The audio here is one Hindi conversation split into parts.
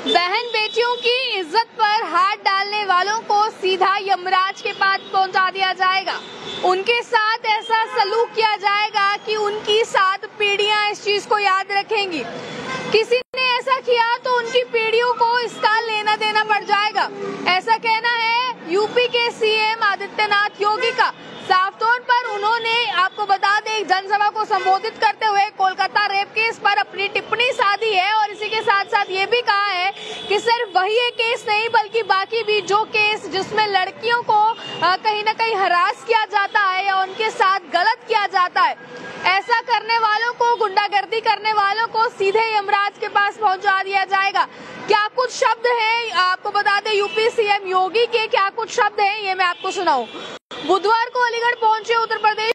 बहन बेटियों की इज्जत पर हाथ डालने वालों को सीधा यमराज के पास पहुंचा दिया जाएगा। उनके साथ ऐसा सलूक किया जाएगा कि उनकी 7 पीढ़ियां इस चीज को याद रखेंगी। किसी ने ऐसा किया तो उनकी पीढ़ियों को इसका लेना देना पड़ जाएगा। ऐसा कहना है यूपी के सीएम आदित्यनाथ योगी का। साफ तौर पर उन्होंने, आपको बता दें, एक जनसभा को संबोधित करते हुए कोलकाता रेप केस पर अपनी टिप्पणी साधी है और इसी के साथ साथ ये भी कहा है कि सिर्फ वही एक केस नहीं बल्कि बाकी भी जो केस जिसमें लड़कियों को कहीं न कहीं हरास किया जाता है या उनके साथ गलत किया जाता है, ऐसा करने वालों को, गुंडागर्दी करने वालों को सीधे यमराज के पास पहुंचा दिया जाएगा। क्या कुछ शब्द हैं, आपको बता दें यूपी सीएम योगी के क्या कुछ शब्द हैं, ये मैं आपको सुनाऊं। बुधवार को अलीगढ़ पहुंचे उत्तर प्रदेश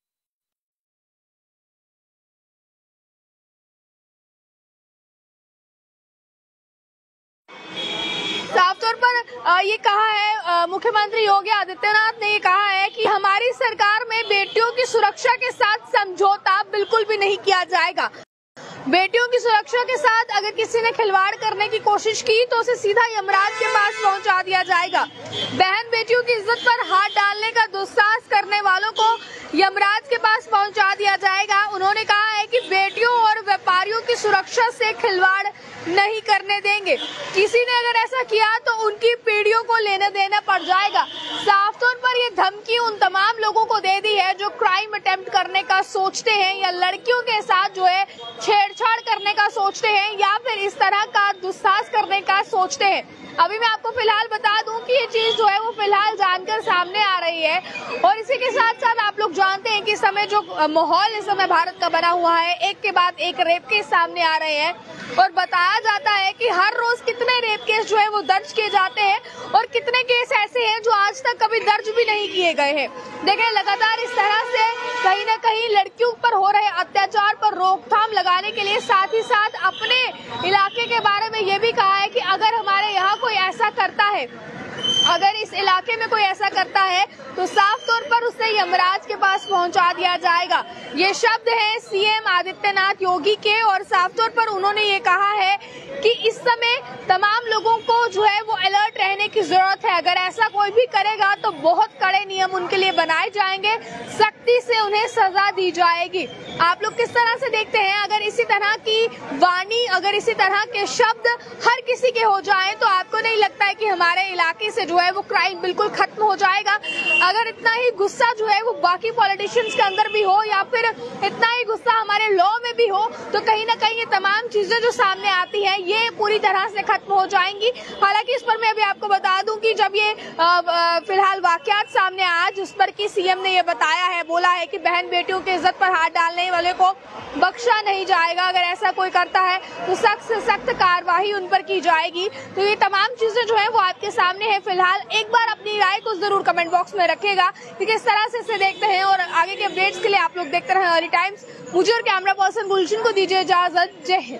साफ तौर पर ये कहा है मुख्यमंत्री योगी आदित्यनाथ ने ये कहा है कि हमारी सरकार में बेटियों की सुरक्षा के साथ समझौता बिल्कुल भी नहीं किया जाएगा। बेटियों की सुरक्षा के साथ अगर किसी ने खिलवाड़ करने की कोशिश की तो उसे सीधा यमराज के पास पहुंचा दिया जाएगा। बहन बेटियों की इज्जत पर हाथ डालने का दुस्साहस करने वालों को यमराज के पास पहुंचा दिया जाएगा। उन्होंने कहा है कि बेटियों और व्यापारियों की सुरक्षा से खिलवाड़ नहीं करने देंगे। किसी ने अगर ऐसा किया तो उनकी पीढ़ियों को लेना देना पड़ जाएगा। साफ तौर पर ये धमकी उन तमाम लोगों को दे दी है जो क्राइम अटेम्प्ट करने का सोचते हैं या लड़कियों के साथ जो है छेड़छाड़ करने का सोचते हैं या फिर इस तरह का दुस्साहस करने का सोचते हैं। अभी मैं आपको फिलहाल बता दूं कि ये चीज जो है वो फिलहाल जानकर सामने आ रही है और इसी के साथ साथ आप लोग जानते हैं कि इस समय जो माहौल इस समय भारत का बना हुआ है, एक के बाद एक रेप केस सामने आ रहे हैं और बताया जाता है कि हर रोज कितने रेप केस जो है वो दर्ज किए जाते हैं और कितने केस ऐसे हैं जो आज तक कभी दर्ज भी नहीं किए गए हैं। देखिए, लगातार इस तरह से कहीं न कहीं लड़कियों पर हो रहे अत्याचार पर रोकथाम लगाने के लिए साथ ही साथ अपने इलाके के बारे में ये भी कहा है कि अगर हमारे यहाँ कोई ऐसा करता है, अगर इस इलाके में कोई ऐसा करता है तो साफ तौर पर उसे यमराज के पास पहुंचा दिया जाएगा। ये शब्द हैं सीएम आदित्यनाथ योगी के और साफ तौर पर उन्होंने ये कहा है कि इस समय तमाम लोगों को जो है वो अलर्ट रहने की जरूरत है। अगर ऐसा कोई भी करेगा तो बहुत कड़े नियम उनके लिए बनाए जाएंगे, सख्ती से उन्हें सजा दी जाएगी। आप लोग किस तरह से देखते हैं? अगर इसी तरह की वाणी, अगर इसी तरह के शब्द हर किसी के हो जाए तो आपको नहीं लगता है कि हमारे इलाके से जो है वो क्राइम बिल्कुल खत्म हो जाएगा? अगर इतना ही गुस्सा जो है वो बाकी पॉलिटिशियंस के अंदर भी हो या फिर इतना ही गुस्सा हमारे लॉ में भी हो तो कहीं ना कहीं ये तमाम चीजें जो सामने आती हैं ये पूरी तरह से खत्म हो जाएंगी। हालांकि इस पर मैं अभी आपको बता दूं कि जब ये फिलहाल वाकयात सामने आया जिस पर कि सीएम ने ये बताया है, बोला है कि बहन बेटियों की इज्जत पर हाथ डालने वाले को बख्शा नहीं जाएगा, अगर ऐसा कोई करता है तो सख्त से सख्त कार्रवाई उन पर की जाएगी। तो ये तमाम चीजें जो है वो आपके सामने है। फिलहाल एक बार अपनी राय को जरूर कमेंट बॉक्स में रखिएगा कि किस तरह से इसे देखते हैं और आगे के अपडेट्स के लिए आप लोग देखते रहें अर्ली टाइम्स। मुझे और कैमरा पर्सन गुलशन को दीजिए इजाजत। जय हिंद।